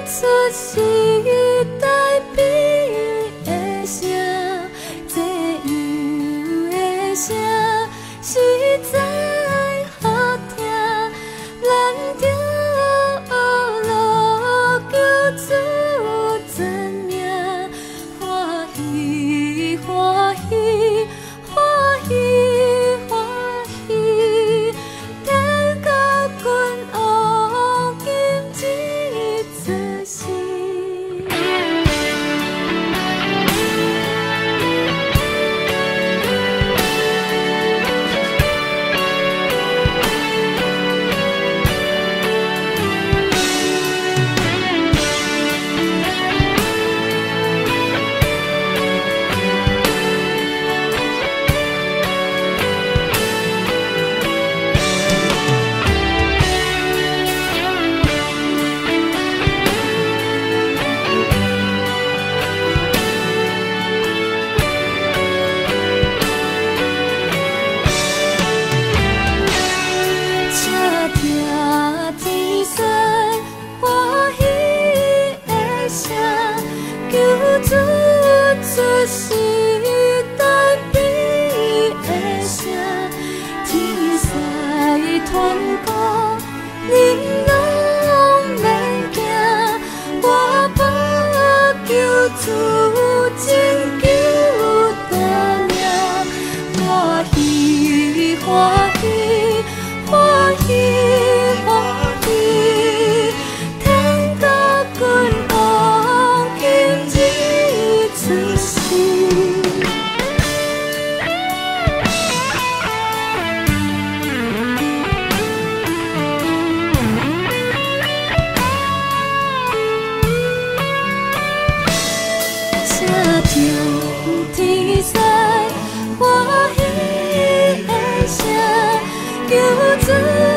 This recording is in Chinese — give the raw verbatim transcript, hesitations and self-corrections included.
出时代变的声，这样的声实在好听，咱着学路求主真名，欢喜欢喜欢喜欢喜，天高君王今日出世。求主出时代变的声，天使传歌，恁拢免惊。我保求主拯救大名，欢喜欢喜欢喜欢喜，天高君王今日出世。车中天使欢喜的声，求主。